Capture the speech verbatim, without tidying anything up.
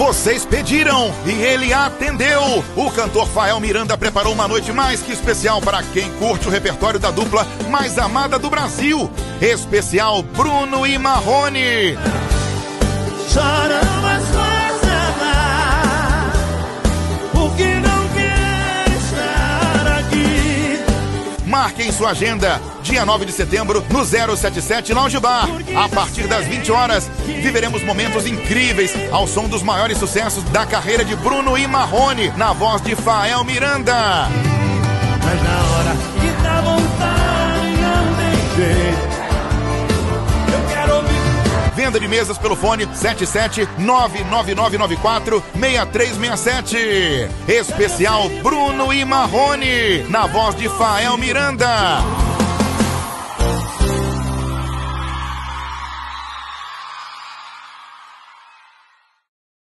Vocês pediram e ele atendeu. O cantor Fael Miranda preparou uma noite mais que especial para quem curte o repertório da dupla mais amada do Brasil. Especial Bruno e Marrone. Chorando as coisas lá, porque não quer estar aqui. Marque em sua agenda, dia nove de setembro, no zero sete sete Lounge Bar. A partir das vinte horas, viveremos momentos incríveis ao som dos maiores sucessos da carreira de Bruno e Marrone, na voz de Fael Miranda. Mas na hora que dá vontade não tem jeito. Eu quero ouvir. Venda de mesas pelo fone sete sete nove nove nove nove quatro seis três seis sete. Especial Bruno e Marrone, na voz de Fael Miranda.